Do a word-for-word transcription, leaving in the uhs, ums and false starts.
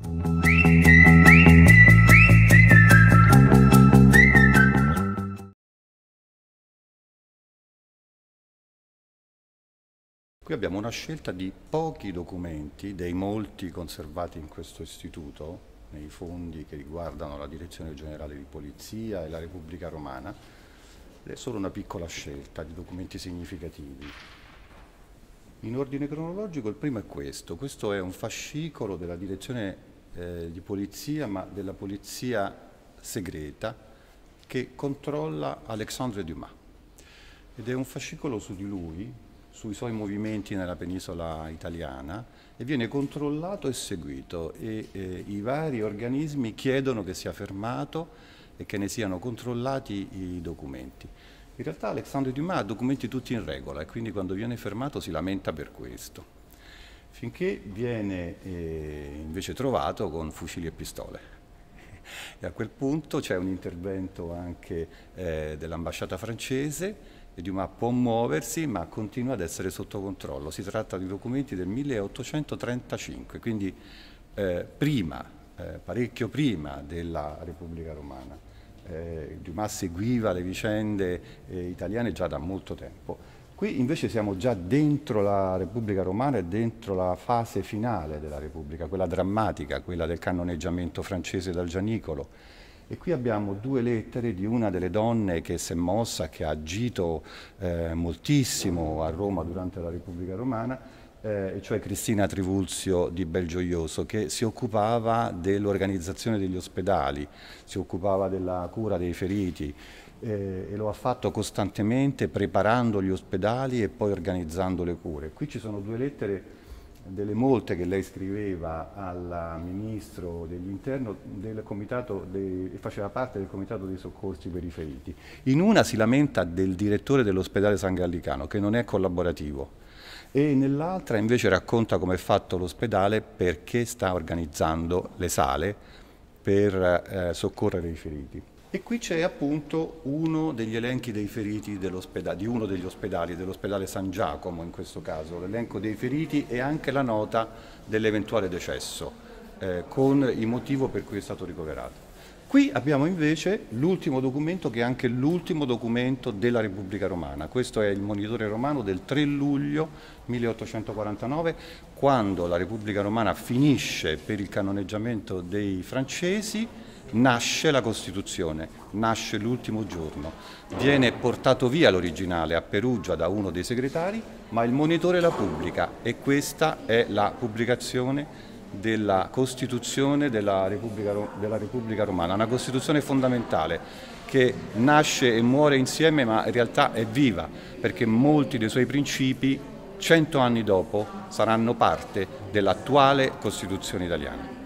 Qui abbiamo una scelta di pochi documenti, dei molti conservati in questo istituto, nei fondi che riguardano la Direzione Generale di Polizia e la Repubblica Romana. È solo una piccola scelta di documenti significativi. In ordine cronologico il primo è questo. Questo è un fascicolo della Direzione eh, di Polizia, ma della Polizia segreta, che controlla Alexandre Dumas. Ed è un fascicolo su di lui, sui suoi movimenti nella penisola italiana, e viene controllato e seguito, e eh, i vari organismi chiedono che sia fermato e che ne siano controllati i documenti. In realtà Alexandre Dumas ha documenti tutti in regola e quindi quando viene fermato si lamenta per questo, finché viene eh, invece trovato con fucili e pistole. E a quel punto c'è un intervento anche eh, dell'ambasciata francese, e Dumas può muoversi ma continua ad essere sotto controllo. Si tratta di documenti del milleottocentotrentacinque, quindi eh, prima, eh, parecchio prima della Repubblica Romana. Eh, Dumas seguiva le vicende eh, italiane già da molto tempo. Qui invece siamo già dentro la Repubblica Romana e dentro la fase finale della Repubblica, quella drammatica, quella del cannoneggiamento francese dal Gianicolo. E qui abbiamo due lettere di una delle donne che si è mossa, che ha agito eh, moltissimo a Roma durante la Repubblica Romana, eh, cioè Cristina Trivulzio di Belgioioso, che si occupava dell'organizzazione degli ospedali, si occupava della cura dei feriti eh, e lo ha fatto costantemente preparando gli ospedali e poi organizzando le cure. Qui ci sono due lettere delle molte che lei scriveva al ministro dell'Interno del comitato e faceva parte del comitato dei soccorsi per i feriti. In una si lamenta del direttore dell'ospedale San Gallicano, che non è collaborativo, e nell'altra invece racconta come è fatto l'ospedale perché sta organizzando le sale per eh, soccorrere i feriti. E qui c'è appunto uno degli elenchi dei feriti di uno degli ospedali, dell'ospedale San Giacomo in questo caso, l'elenco dei feriti e anche la nota dell'eventuale decesso, eh, con il motivo per cui è stato ricoverato. Qui abbiamo invece l'ultimo documento, che è anche l'ultimo documento della Repubblica Romana. Questo è il Monitore Romano del tre luglio milleottocentoquarantanove, quando la Repubblica Romana finisce per il cannoneggiamento dei francesi. Nasce la Costituzione, nasce l'ultimo giorno, viene portato via l'originale a Perugia da uno dei segretari, ma il Monitore la pubblica, e questa è la pubblicazione della Costituzione della Repubblica, della Repubblica Romana, una Costituzione fondamentale che nasce e muore insieme, ma in realtà è viva, perché molti dei suoi principi, cento anni dopo, saranno parte dell'attuale Costituzione italiana.